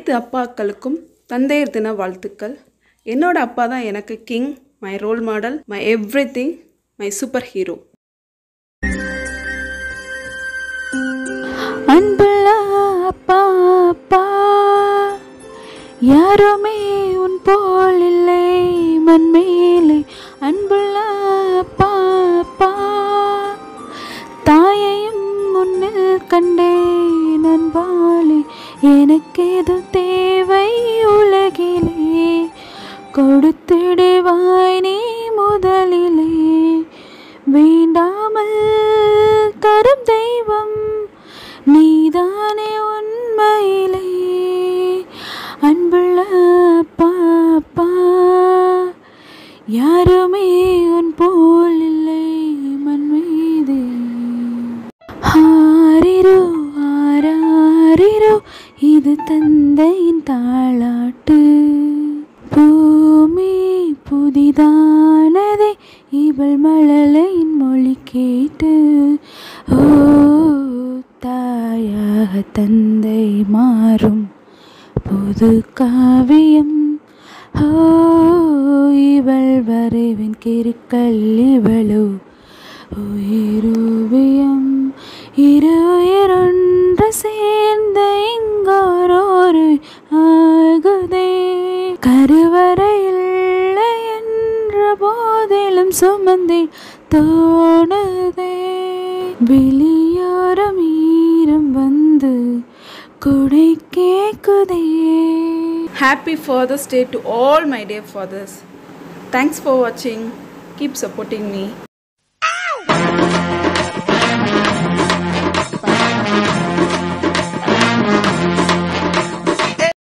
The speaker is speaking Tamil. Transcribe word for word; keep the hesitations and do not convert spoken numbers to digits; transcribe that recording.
அனைத்து அப்பாக்களுக்கும் தந்தையர் தின வாழ்த்துக்கள். என்னோட அப்பா தான் எனக்கு king, my role model, my everything, my superhero. அன்புள்ள அப்பா அப்பா, யாருமே உன் போல் இல்லை மண்மேலே. அன்புள்ள அப்பா அப்பா, தாயையும் முன்னில் கண்டேன் அன்பாலே. எனக்கேது தேவை உலகிலே, கொடுத்திடுவாய் நீ முதலிலே. வேண்டாமல் தரும் தெய்வம் நீதானே உண்மையிலே. அன்புள்ள அப்பா அப்பா, யாருமே உன் போல் இல்லை மண் மீது. ஆரிரோ ஆராரிரோ, இது தந்தையின் தாளாட்டு. பூமி புதிதானதே, இவள் மழலையின் மொழி கேட்டு. ஓ, தாயாக தந்தை மாறும் புது காவியம். ஓ, இவள் வரைவின் கிருக்கல் இவளோ உயிரோவியம். இரு உயிரொன்று சேர்ந்த இங்கோரோரு ஆகுதே. கருவறை இல்லை என்ற போதிலும் சுமந்தேன் தோணுதே. வெளியோரம் ஈரம் வந்து குடை கேக்குதே. Happy Father's Day to all my dear fathers. Thanks for watching. Keep supporting me.